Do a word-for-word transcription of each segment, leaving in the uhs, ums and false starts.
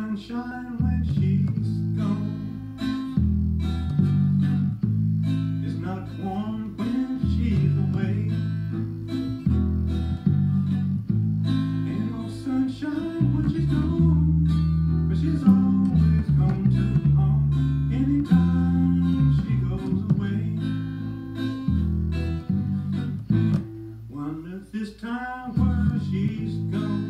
sunshine when she's gone. It's not warm when she's away. Ain't no sunshine when she's gone, but she's always gone to home anytime she goes away. Wonder if this time where she's gone,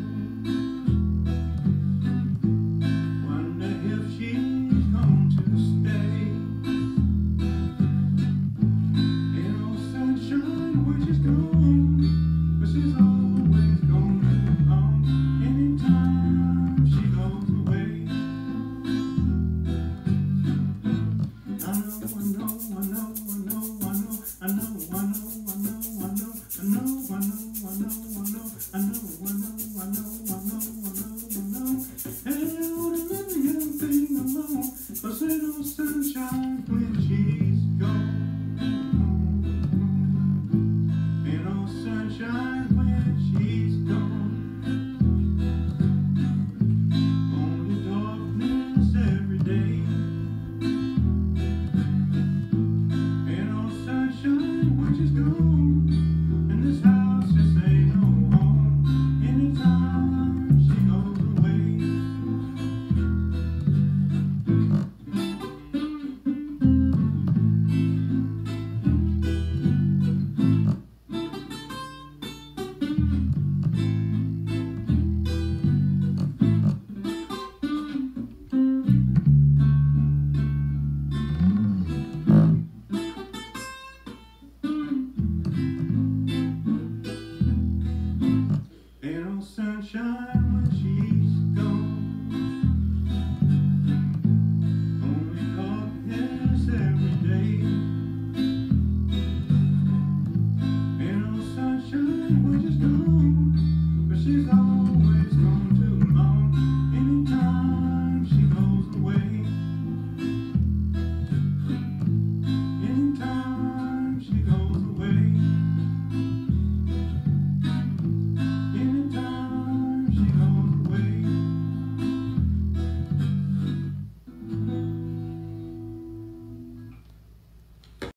I know, I know, I know, I know, I know, I know, I know, I know, I know, I know, I know, I know, I know.